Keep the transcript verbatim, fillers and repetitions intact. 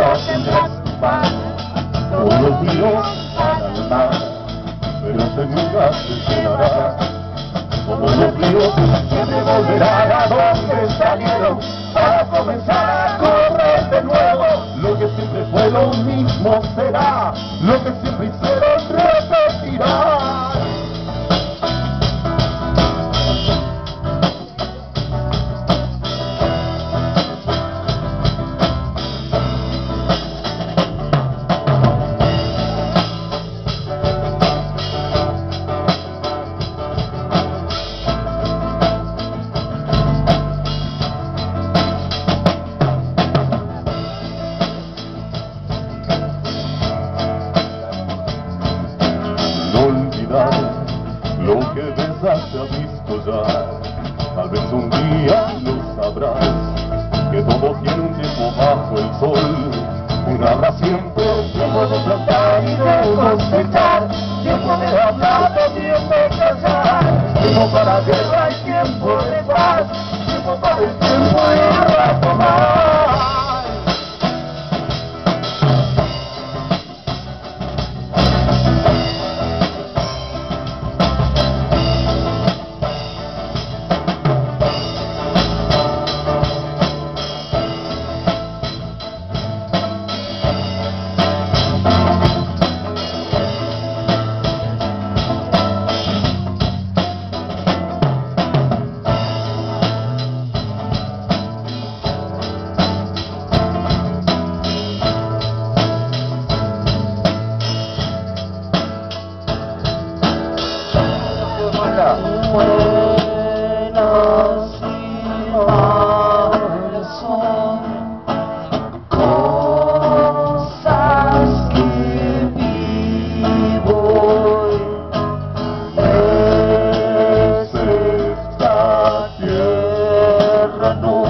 tendrás tu pan. Todos los días al mar, pero este nunca se llenará. Como los ríos siempre volverán a donde salieron, para comenzar a correr de nuevo. Lo que siempre fue lo mismo será, lo que siempre hicieron repetirá. Lo que pensaste has visto ya, tal vez un día lo sabrás, que todo tiene un tiempo bajo el sol. Una habrá siempre tiempo de plantar y de cosechar, tiempo de hablar, tiempo de callar, tiempo para guerra y tiempo de paz, tiempo para el tiempo de retomar. Buenas imágenes son cosas que vivo. Es esta tierra, no